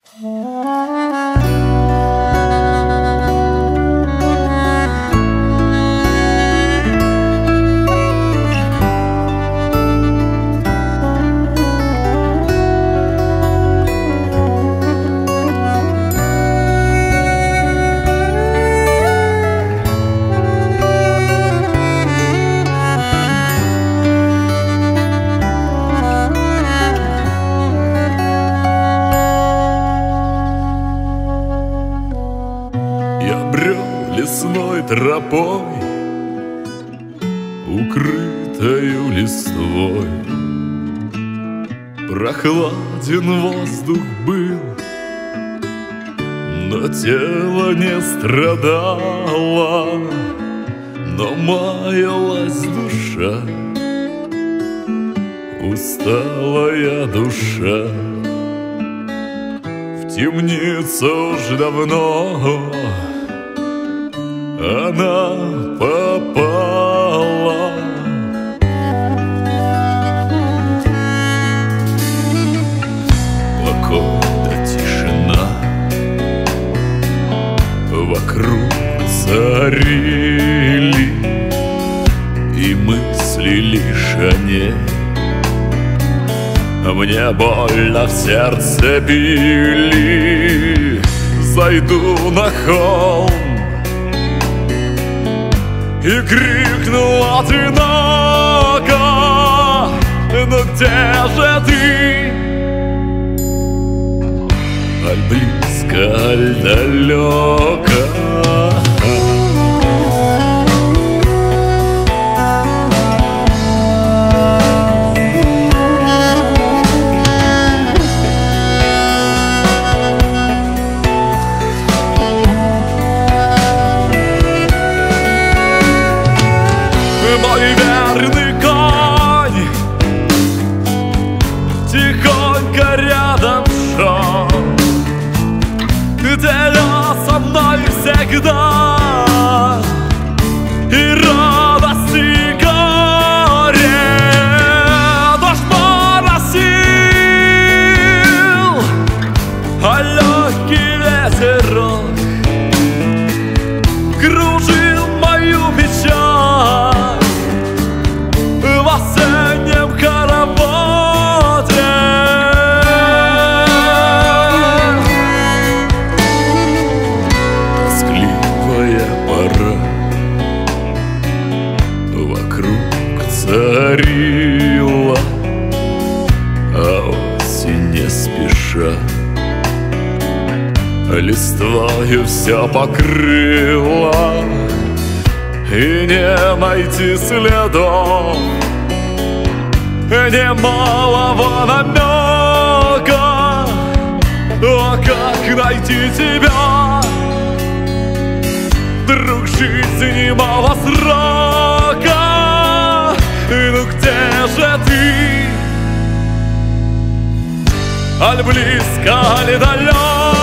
Я брел лесной тропой, укрытою листвой. Прохладен воздух был, но тело не страдало, но маялась душа, усталая душа. В темницу уж давно она попала. Покой да тишина вокруг царили, и мысли лишь о ней. Мне больно в сердце били. Зайду на холм и крикну одиноко: ну где же ты? Аль близко, аль далеко. Мой верный конь тихонько рядом шел, деля со мной всегда и радость, и горе. Дождь моросил, а легкий ветерок кружил мою печаль в осеннем хороводе. Тоскливая пора вокруг царила, а осень не спеша листвою все покрыла, и не найти следов немалого намека. О, как найти тебя, друг жизни малого срока? Ну где же ты? Аль близко, аль далеко?